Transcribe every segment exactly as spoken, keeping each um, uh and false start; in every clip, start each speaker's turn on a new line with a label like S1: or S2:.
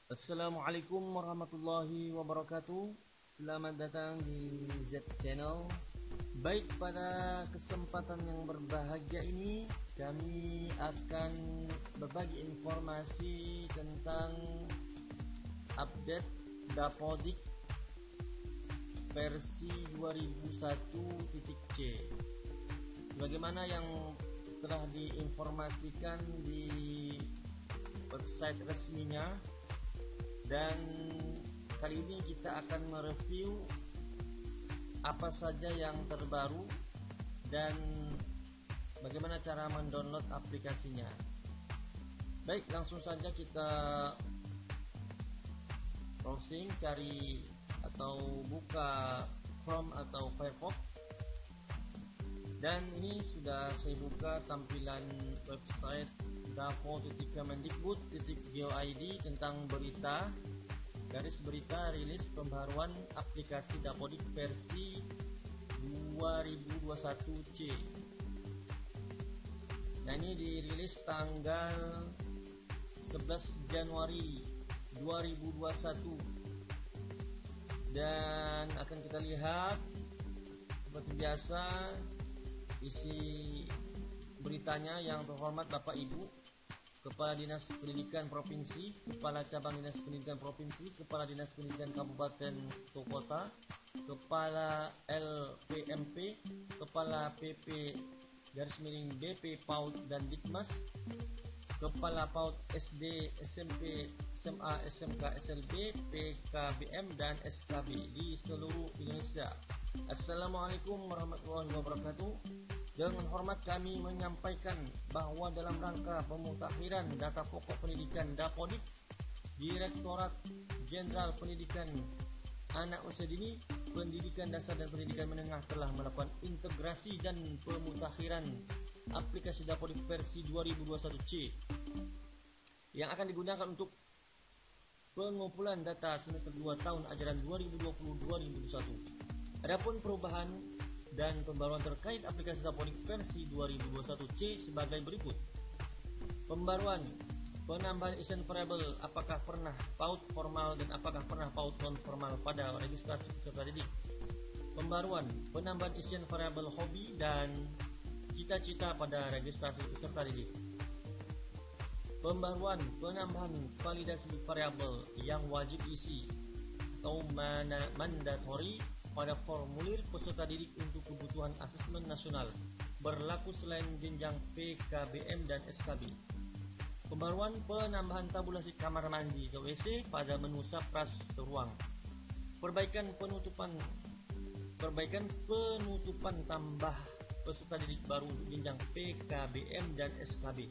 S1: Assalamualaikum warahmatullahi wabarakatuh. Selamat datang di Z Channel. Baik, pada kesempatan yang berbahagia ini kami akan berbagi informasi tentang update Dapodik versi dua ribu satu titik c. Sebagaimana yang telah diinformasikan di website resminya, dan kali ini kita akan mereview apa saja yang terbaru dan bagaimana cara mendownload aplikasinya. Baik, langsung saja kita browsing, cari atau buka Chrome atau Firefox. Dan ini sudah saya buka tampilan website dapo titik kemendikbud titik go titik id tentang berita, garis berita rilis pembaruan aplikasi Dapodik versi dua ribu dua puluh satu C. Nah, ini dirilis tanggal sebelas Januari dua ribu dua puluh satu, dan akan kita lihat seperti biasa isi beritanya. Yang terhormat Bapak Ibu Kepala Dinas Pendidikan Provinsi, Kepala Cabang Dinas Pendidikan Provinsi, Kepala Dinas Pendidikan Kabupaten atau Kota, Kepala L P M P, Kepala P P garis miring B P PAUD dan Dikmas, Kepala PAUD S D, S M P, S M A, S M K, S L B, P K B M dan S K B di seluruh Indonesia. Assalamualaikum warahmatullahi wabarakatuh. Dengan hormat kami menyampaikan bahwa dalam rangka pemutakhiran data pokok pendidikan Dapodik, Direktorat Jenderal Pendidikan Anak Usia Dini, Pendidikan Dasar dan Pendidikan Menengah telah melakukan integrasi dan pemutakhiran aplikasi Dapodik versi dua ribu dua puluh satu C yang akan digunakan untuk pengumpulan data semester dua tahun ajaran dua ribu dua puluh dua ribu dua puluh satu. Adapun perubahan dan pembaruan terkait aplikasi Dapodik versi dua ribu dua puluh satu C sebagai berikut. Pembaruan, penambahan isian variabel apakah pernah PAUD formal dan apakah pernah PAUD non formal pada registrasi peserta didik. Pembaruan, penambahan isian variabel hobi dan cita-cita pada registrasi peserta didik. Pembaruan, penambahan validasi variabel yang wajib isi atau mandatory pada formulir peserta didik untuk kebutuhan asesmen nasional berlaku selain jenjang P K B M dan S K B. Pembaruan, penambahan tabulasi kamar mandi atau W C pada menu sapras ruang. Perbaikan penutupan perbaikan penutupan tambah peserta didik baru untuk jenjang P K B M dan S K B.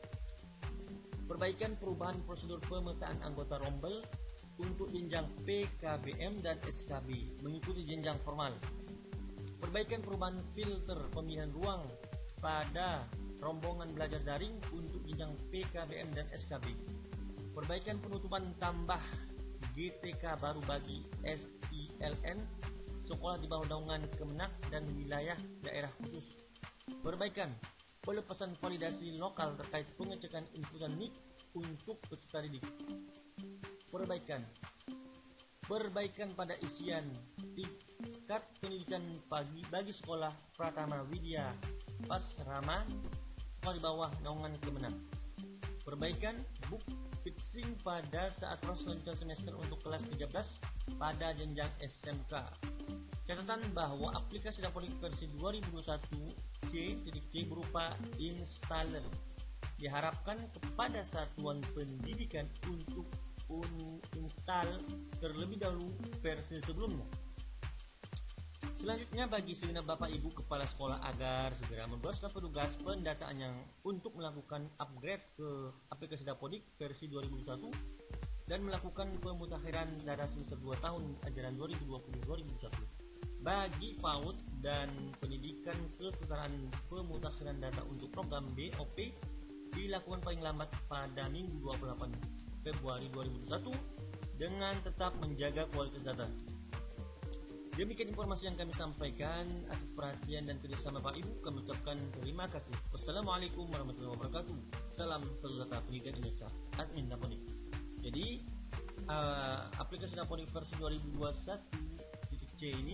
S1: Perbaikan perubahan prosedur pemetaan anggota rombel untuk jenjang P K B M dan S K B mengikuti jenjang formal. Perbaikan perubahan filter pemilihan ruang pada rombongan belajar daring untuk jenjang P K B M dan S K B. Perbaikan penutupan tambah G T K baru bagi S I L N, sekolah di bawah naungan Kemenak dan wilayah daerah khusus. Perbaikan pelepasan validasi lokal terkait pengecekan inputan N I C untuk peserta didik. Perbaikan Perbaikan pada isian tingkat pendidikan pagi bagi sekolah Pratama Widya Pasrama, sekolah di bawah naungan Kemenak. Perbaikan book fixing pada saat proses lanjutan semester untuk kelas tiga belas pada jenjang S M K. Catatan bahwa aplikasi Dapodik versi dua ribu dua puluh satu C titik C berupa installer diharapkan kepada satuan pendidikan untuk uninstall terlebih dahulu versi sebelumnya. Selanjutnya, bagi segenap Bapak Ibu Kepala Sekolah agar segera menugaskan petugas pendataan yang untuk melakukan upgrade ke aplikasi Dapodik versi dua ribu dua puluh satu dan melakukan pemutakhiran data semester dua tahun ajaran dua ribu dua puluh dua ribu dua puluh satu. Bagi PAUD dan pendidikan kesetaraan, pemutakhiran data untuk program B O P dilakukan paling lambat pada Minggu dua puluh delapan Februari dua ribu dua puluh satu dengan tetap menjaga kualitas data. Demikian informasi yang kami sampaikan. Atas perhatian dan kerjasama Bapak Ibu kami ucapkan terima kasih. Wassalamualaikum warahmatullahi wabarakatuh. Salam satu data pendidikan Indonesia. Admin Dapodik. Jadi uh, aplikasi Dapodik versi dua ribu dua puluh satu titik C ini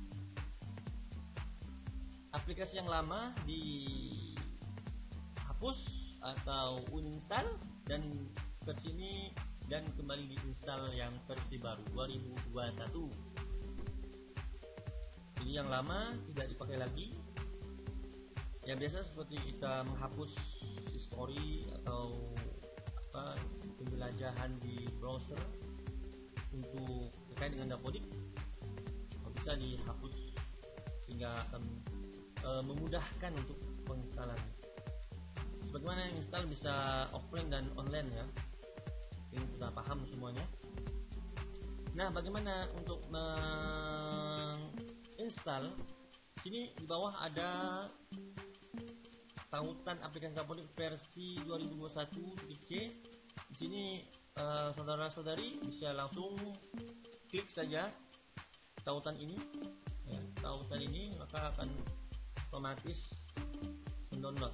S1: aplikasi yang lama dihapus atau uninstall, dan versi ini dan kembali diinstal yang versi baru dua ribu dua puluh satu. Jadi yang lama tidak dipakai lagi. Yang biasa seperti kita menghapus history atau apa penjelajahan di browser untuk terkait dengan Dapodik, bisa dihapus sehingga akan e, memudahkan untuk penginstalan. Sebagaimana yang install bisa offline dan online ya. Ini sudah paham semuanya. Nah, bagaimana untuk menginstall? Sini di bawah ada tautan aplikasi Dapodik versi dua ribu dua puluh satu titik C. Di sini uh, saudara-saudari bisa langsung klik saja tautan ini. Ya, tautan ini maka akan otomatis mendownload.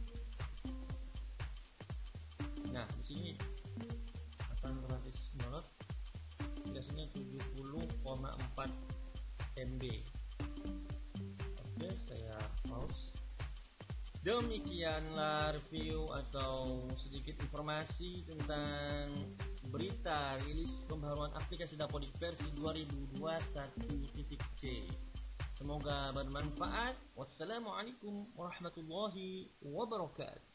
S1: Nah, di sini akan otomatis mendownload. Biasanya tujuh puluh koma empat M B. Oke, saya pause. Demikianlah review atau sedikit informasi tentang berita rilis pembaruan aplikasi Dapodik versi dua ribu dua puluh satu titik C. Semoga bermanfaat. Wassalamualaikum warahmatullahi wabarakatuh.